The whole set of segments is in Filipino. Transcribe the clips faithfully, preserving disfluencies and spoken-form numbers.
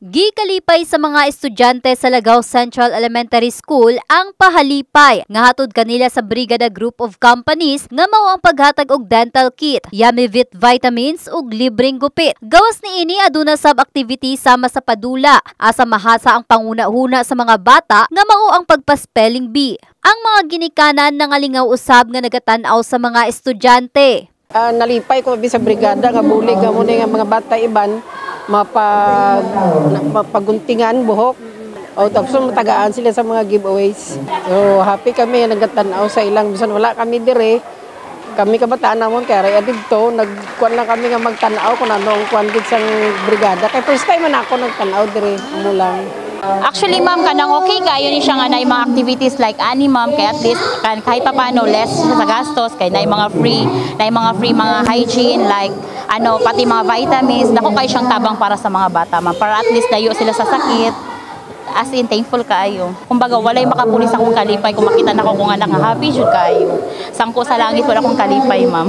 Gikalipay sa mga estudyante sa Lagaw Central Elementary School ang pahalipay nga hatod kanila sa Brigada Group of Companies nga mao ang paghatag og dental kit, Yummy-Vit vitamins ug libreng gupit. Gawas niini aduna sab activity sama sa padula asa mahasa ang panguna-huna sa mga bata nga mao ang pagpa-spelling bee. Ang mga ginikanan nangalingaw usab nga nagatan-aw sa mga estudyante. Uh, nalipay ko sa brigada nga bulig nga muna nga mga bata iban mapag mapaguntingan buhok o tapos matagaan sila sa mga giveaways. So happy kami nagatan-aw sa ilang bisan wala kami dire. Kami kabataan namon kaya ra didto nagkuan lang kami nga magtan-aw kun ano ang kuan gid sang brigada. Kay first time man ako nagtan-aw dire mo lang. Actually, ma'am, kanang okay kayo ni siya nga na mga activities like ani, ma'am, kaya at least kan, kahit pa paano less sa gastos, kaya na mga free, na mga free mga hygiene, like ano, pati mga vitamins, nako kayo siyang tabang para sa mga bata, ma'am, para at least layo sila sa sakit. As in, thankful kayo. Kumbaga, walay makapulis akong kalipay kung makita na ko kung anak nga happy, jud kayo. Sangko sa langit, wala akong kalipay, ma'am.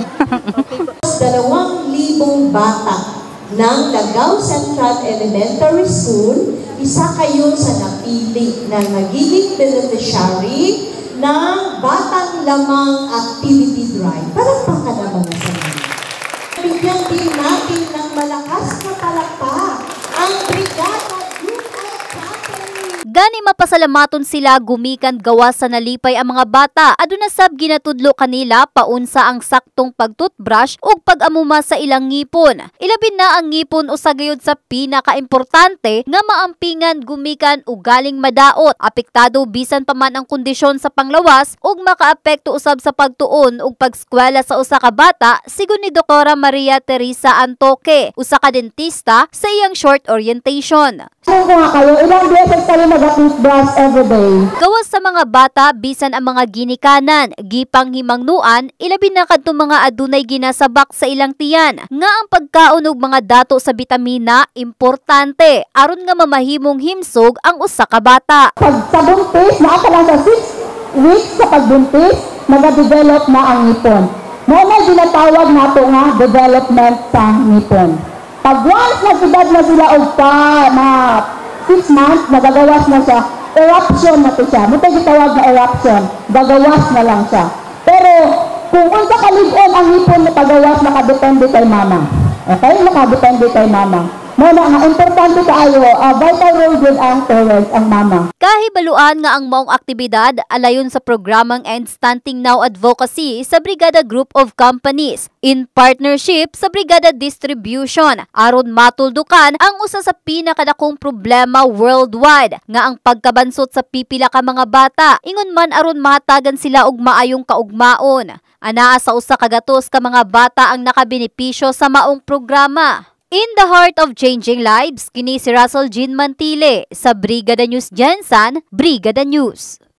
Dalawang libong bata ng Lagaw Central Elementary School, isa kayo sa napili na nagiging beneficiary ng Batang Lamang Activity Drive. Palakpakan naman na sa mga. Bigyan din natin ng malakas na palakpak ang Brigada Group of Companies. Gani mapasalamaton sila gumikan gawas sa nalipay ang mga bata. Aduna sab ginatudlo kanila paunsa ang saktong pagtutbrush ug pag-amuma sa ilang ngipon. Ilabin na ang ngipon usa gayud sa pinakaimportante nga maampingan gumikan ug galing madaot. Apektado bisan pa man ang kondisyon sa panglawas ug makaapekto usab sa pagtuon ug pagskwela sa usa ka bata, sigon ni Doktora Maria Teresa Antoque, usa ka dentista, sa iyang short orientation. Kung nga kayo, ilang beses kayo nag-toothbrush everyday? Gawas sa mga bata, bisan ang mga ginikanan, gipang himangnuan, ilabi na kadto mga adunay ginasabak sa ilang tiyan. Nga ang pagkaon og mga dato sa bitamina, importante, aron nga mamahimong himsog ang usa ka bata. Pag sa buntis, naa pa lang sa six weeks sa pagbuntis, nag-develop na ang ngipon. Mo na ginatawag nato nga development sa ngipon. Pag once nag-edad na sila og pa mga six months, nagagawas na siya, eruption na to siya. Muna gitawag na eruption, gagawas na lang siya. Pero kung unsa kalig-on ang hipon na pagawas, nakadepende kay mama. Okay? Nakadepende kay mama. Muna nga, importante kaayo, uh, vital role din ang parents, ang mama. Kahibaluan nga ang maong aktibidad alayon sa programang End Stunting Now Advocacy sa Brigada Group of Companies in partnership sa Brigada Distribution aron matuldukan ang usa sa pinakadakong problema worldwide nga ang pagkabansot sa pipila ka mga bata ingon man aron mahatagan sila og maayong kaugmaon. Anaa sa usa ka gatos ka mga bata ang nakabenepisyo sa maong programa. In the heart of changing lives, kini si Russell Jean Mantile sa Brigada News Jensen, Brigada News.